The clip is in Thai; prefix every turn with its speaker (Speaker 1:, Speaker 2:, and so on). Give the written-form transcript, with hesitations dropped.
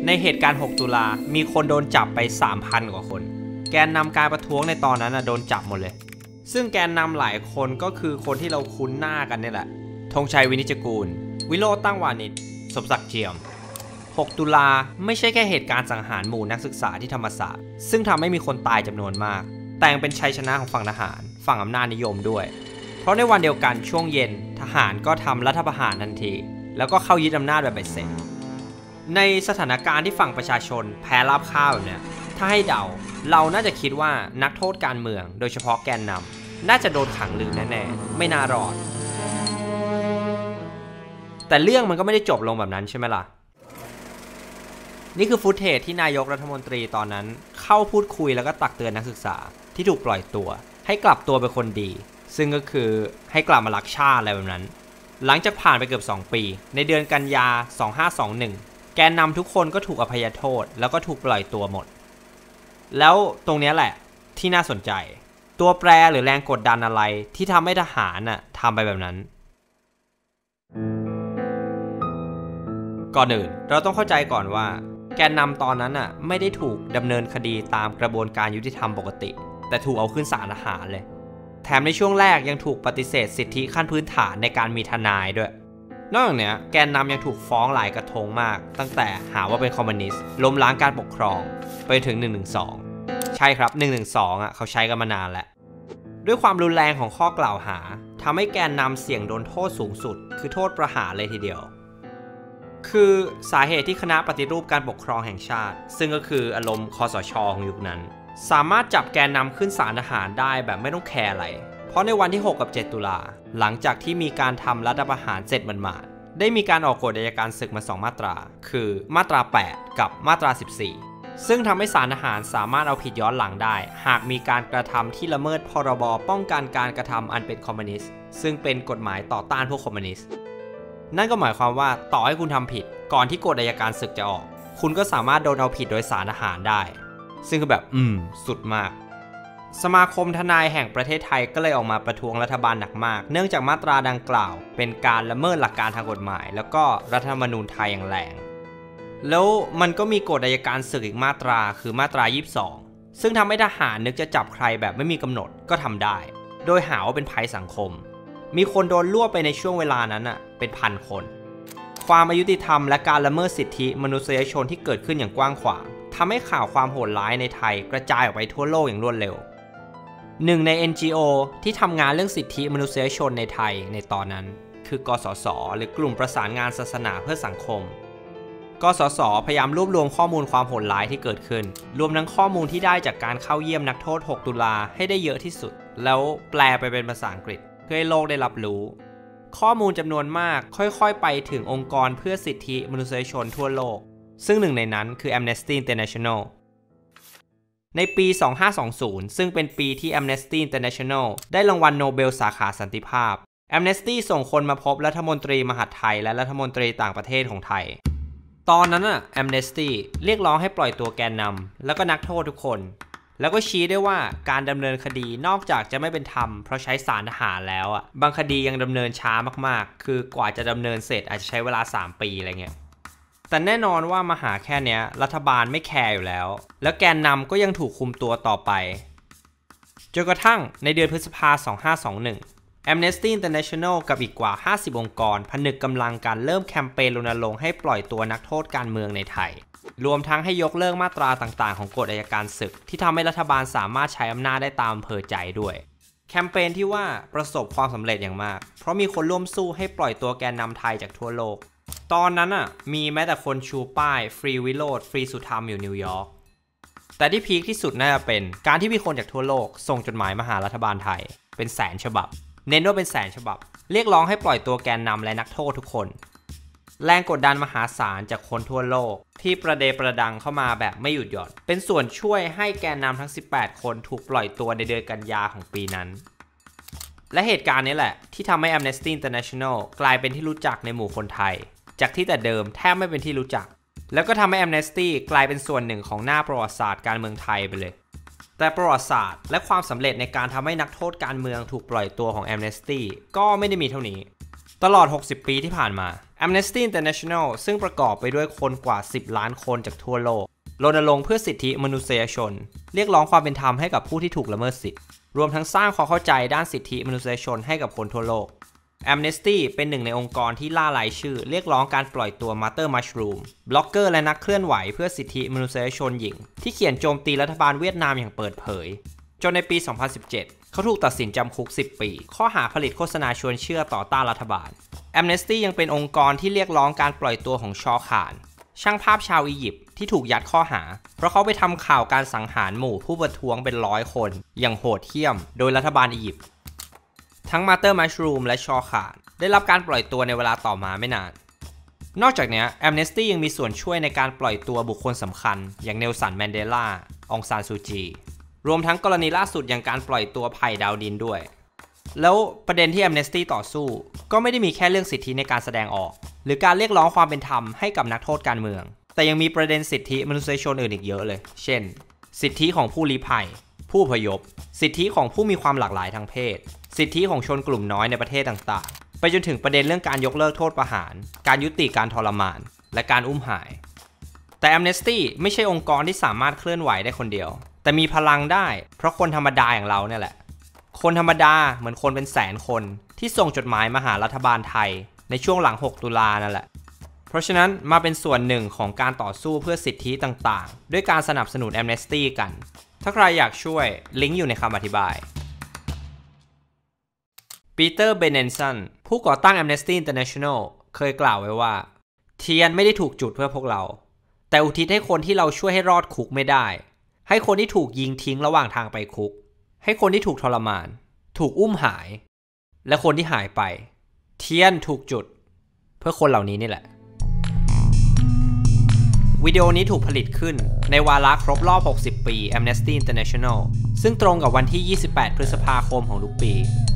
Speaker 1: ในเหตุการณ์ 6 ตุลามีคนโดนจับไป 3,000 กว่าคนแกนนำการประท้วงในตอนนั้นโดนจับหมดเลยซึ่งแกนนำหลายคนก็คือคนที่เราคุ้นหน้ากันนี่แหละธงชัยวินิจกูลวิโรจน์ตั้งวานิชสมศักดิ์เจียม6 ตุลาไม่ใช่แค่เหตุการณ์สังหารหมู่นักศึกษาที่ธรรมศาสตร์ซึ่งทำให้มีคนตายจำนวนมากแต่ยังเป็นชัยชนะของฝั่งทหารฝั่งอำนาจนิยมด้วยเพราะในวันเดียวกันช่วงเย็นทหารก็ทำรัฐประหารทันทีแล้วก็เข้ายึดอำนาจแบบเบ็ดเสร็จในสถานการณ์ที่ฝั่งประชาชนแพ้ราบคาบแบบนี้ถ้าให้เดาเราน่าจะคิดว่านักโทษการเมืองโดยเฉพาะแกนนำน่าจะโดนขังลืมแน่ๆไม่น่ารอดแต่เรื่องมันก็ไม่ได้จบลงแบบนั้นใช่ไหมล่ะนี่คือฟุตเทจที่นายกรัฐมนตรีตอนนั้นเข้าพูดคุยแล้วก็ตักเตือนนักศึกษาที่ถูกปล่อยตัวให้กลับตัวเป็นคนดีซึ่งก็คือให้กลับมารักชาติอะไรแบบนั้นหลังจากผ่านไปเกือบ2 ปีในเดือนกันยา2521แกนนำทุกคนก็ถูกอภัยโทษแล้วก็ถูกปล่อยตัวหมดแล้วตรงนี้แหละที่น่าสนใจตัวแปรหรือแรงกดดันอะไรที่ทำให้ทหารทำไปแบบนั้นก่อนอื่นเราต้องเข้าใจก่อนว่าแกนนำตอนนั้นไม่ได้ถูกดำเนินคดีตามกระบวนการยุติธรรมปกติแต่ถูกเอาขึ้นศาลทหารเลยแถมในช่วงแรกยังถูกปฏิเสธสิทธิขั้นพื้นฐานในการมีทนายด้วยนอกจากนี้แกนนำยังถูกฟ้องหลายกระทงมากตั้งแต่หาว่าเป็นคอมมิวนิสต์ล้มล้างการปกครองไปถึง112ใช่ครับ112เขาใช้กันมานานแล้วด้วยความรุนแรงของข้อกล่าวหาทำให้แกนนำเสี่ยงโดนโทษสูงสุดคือโทษประหารเลยทีเดียวคือสาเหตุที่คณะปฏิรูปการปกครองแห่งชาติซึ่งก็คืออารมณ์คสช.ของยุคนั้นสามารถจับแกนนำขึ้นศาลทหารได้แบบไม่ต้องแคร์อะไรเพราะในวันที่6 กับ 7 ตุลาหลังจากที่มีการทำรัฐประหารเสร็จหมาดๆได้มีการออกกฎอัยการศึกมา2 มาตราคือมาตรา8กับมาตรา14ซึ่งทำให้ศาลทหารสามารถเอาผิดย้อนหลังได้หากมีการกระทำที่ละเมิดพรบป้องกันการกระทำอันเป็นคอมมิวนิสต์ซึ่งเป็นกฎหมายต่อต้านพวกคอมมิวนิสต์นั่นก็หมายความว่าต่อให้คุณทำผิดก่อนที่กฎอัยการศึกจะออกคุณก็สามารถโดนเอาผิดโดยศาลทหารได้ซึ่งคือแบบสุดมากสมาคมทนายแห่งประเทศไทยก็เลยออกมาประท้วงรัฐบาลหนักมากเนื่องจากมาตราดังกล่าวเป็นการละเมิดหลักการทางกฎหมายแล้วก็รัฐธรรมนูญไทยอย่างแรงแล้วมันก็มีกฎอัยการศึกอีกมาตราคือมาตรา22ซึ่งทำให้ทหารนึกจะจับใครแบบไม่มีกำหนดก็ทำได้โดยหาว่าเป็นภัยสังคมมีคนโดนรวบไปในช่วงเวลานั้นเป็น1,000 คนความอายุติธรรมและการละเมิดสิทธิมนุษยชนที่เกิดขึ้นอย่างกว้างขวางทำให้ข่าวความโหดร้ายในไทยกระจายออกไปทั่วโลกอย่างรวดเร็วหนึ่งใน NGO ที่ทำงานเรื่องสิทธิมนุษยชนในไทยในตอนนั้นคือกสศหรือกลุ่มประสานงานศาสนาเพื่อสังคมกสศพยายามรวบรวมข้อมูลความโหดร้ายที่เกิดขึ้นรวมทั้งข้อมูลที่ได้จากการเข้าเยี่ยมนักโทษ6 ตุลาให้ได้เยอะที่สุดแล้วแปลไปเป็นภาษาอังกฤษเพื่อให้โลกได้รับรู้ข้อมูลจำนวนมากค่อยๆไปถึงองค์กรเพื่อสิทธิมนุษยชนทั่วโลกซึ่งหนึ่งในนั้นคือ Amnesty International ในปี 2520 ซึ่งเป็นปีที่ Amnesty International ได้รางวัลโนเบลสาขาสันติภาพ Amnesty ส่งคนมาพบรัฐมนตรีมหาดไทยและรัฐมนตรีต่างประเทศของไทยตอนนั้นAmnesty เรียกร้องให้ปล่อยตัวแกนนำแล้วก็นักโทษทุกคนแล้วก็ชี้ด้วยว่าการดำเนินคดีนอกจากจะไม่เป็นธรรมเพราะใช้ศาลทหารแล้วบางคดียังดำเนินช้ามากๆคือกว่าจะดำเนินเสร็จอาจจะใช้เวลา3 ปีอะไรเงี้ยแต่แน่นอนว่ามาหาแค่นี้รัฐบาลไม่แคร์อยู่แล้วแล้วแกนนำก็ยังถูกคุมตัวต่อไปจนกระทั่งในเดือนพฤษภาคม 2521 Amnesty International กับอีกกว่า50 องค์กรผนึกกำลังกันเริ่มแคมเปญรณรงค์ให้ปล่อยตัวนักโทษการเมืองในไทยรวมทั้งให้ยกเลิกมาตราต่างๆของกฎอัยการศึกที่ทำให้รัฐบาลสามารถใช้อำนาจได้ตามอำเภอใจด้วยแคมเปญที่ว่าประสบความสำเร็จอย่างมากเพราะมีคนร่วมสู้ให้ปล่อยตัวแกนนำไทยจากทั่วโลกตอนนั้นมีแม้แต่คนชูป้ายฟรีวิโรจน์ฟรีสุธรรมอยู่นิวยอร์กแต่ที่พีคที่สุดน่าจะเป็นการที่มีคนจากทั่วโลกส่งจดหมายมาหารัฐบาลไทยเป็น100,000 ฉบับเน้นว่าเป็น100,000 ฉบับเรียกร้องให้ปล่อยตัวแกนนำและนักโทษทุกคนแรงกดดันมหาศาลจากคนทั่วโลกที่ประเดประดังเข้ามาแบบไม่หยุดหย่อนเป็นส่วนช่วยให้แกนนำทั้ง18 คนถูกปล่อยตัวในเดือนกันยาของปีนั้นและเหตุการณ์นี้แหละที่ทำให้ Amnesty International กลายเป็นที่รู้จักในหมู่คนไทยจากที่แต่เดิมแทบไม่เป็นที่รู้จักแล้วก็ทำให้ Amnesty กลายเป็นส่วนหนึ่งของหน้าประวัติศาสตร์การเมืองไทยไปเลยแต่ประวัติศาสตร์และความสำเร็จในการทำให้นักโทษการเมืองถูกปล่อยตัวของ Amnesty ก็ไม่ได้มีเท่านี้ตลอด 60 ปีที่ผ่านมา Amnesty International ซึ่งประกอบไปด้วยคนกว่า 10 ล้านคนจากทั่วโลกรณรงค์เพื่อสิทธิมนุษยชนเรียกร้องความเป็นธรรมให้กับผู้ที่ถูกละเมิดสิทธิรวมทั้งสร้างความเข้าใจด้านสิทธิมนุษยชนให้กับคนทั่วโลก Amnesty เป็นหนึ่งในองค์กรที่ล่ารายชื่อเรียกร้องการปล่อยตัว Martha Mushroom บล็อกเกอร์และนักเคลื่อนไหวเพื่อสิทธิมนุษยชนหญิงที่เขียนโจมตีรัฐบาลเวียดนามอย่างเปิดเผยจนในปี 2017 เขาถูกตัดสินจำคุก 10 ปีข้อหาผลิตโฆษณาชวนเชื่อต่อต้านรัฐบาล Amnesty ยังเป็นองค์กรที่เรียกร้องการปล่อยตัวของชอข่านช่างภาพชาวอียิปต์ที่ถูกยัดข้อหาเพราะเขาไปทำข่าวการสังหารหมู่ผู้ประท้วงเป็น100 คนอย่างโหดเหี้ยมโดยรัฐบาลอียิปต์ทั้ง Martha Mushroom และชอข่านได้รับการปล่อยตัวในเวลาต่อมาไม่นานนอกจากนี้ Amnesty ยังมีส่วนช่วยในการปล่อยตัวบุคคลสำคัญอย่างเนลสันแมนเดลาองซานซูจีรวมทั้งกรณีล่าสุดอย่างการปล่อยตัวไผ่ดาวดินด้วยแล้วประเด็นที่ Amnesty ต่อสู้ก็ไม่ได้มีแค่เรื่องสิทธิในการแสดงออกหรือการเรียกร้องความเป็นธรรมให้กับนักโทษการเมืองแต่ยังมีประเด็นสิทธิมนุษยชนอื่นอีกเยอะเลยเช่นสิทธิของผู้ลี้ภัยผู้อพยพสิทธิของผู้มีความหลากหลายทางเพศสิทธิของชนกลุ่มน้อยในประเทศต่างๆไปจนถึงประเด็นเรื่องการยกเลิกโทษประหารการยุติการทรมานและการอุ้มหายแต่ Amnesty ไม่ใช่องค์กรที่สามารถเคลื่อนไหวได้คนเดียวแต่มีพลังได้เพราะคนธรรมดาอย่างเราเนี่ยแหละคนธรรมดาเหมือนคนเป็นแสนคนที่ส่งจดหมายมาหารัฐบาลไทยในช่วงหลัง 6 ตุลานั่นแหละเพราะฉะนั้นมาเป็นส่วนหนึ่งของการต่อสู้เพื่อสิทธิต่างๆด้วยการสนับสนุน Amnesty กันถ้าใครอยากช่วยลิงก์อยู่ในคำอธิบายปีเตอร์เบเนนสันผู้ก่อตั้ง Amnesty International เคยกล่าวไว้ว่าเทียนไม่ได้ถูกจุดเพื่อพวกเราแต่อุทิศให้คนที่เราช่วยให้รอดคุกไม่ได้ให้คนที่ถูกยิงทิ้งระหว่างทางไปคุกให้คนที่ถูกทรมานถูกอุ้มหายและคนที่หายไปเทียนถูกจุดเพื่อคนเหล่านี้นี่แหละวิดีโอนี้ถูกผลิตขึ้นในวาระครบรอบ 60 ปี Amnesty International ซึ่งตรงกับวันที่ 28 พฤษภาคมของทุกปี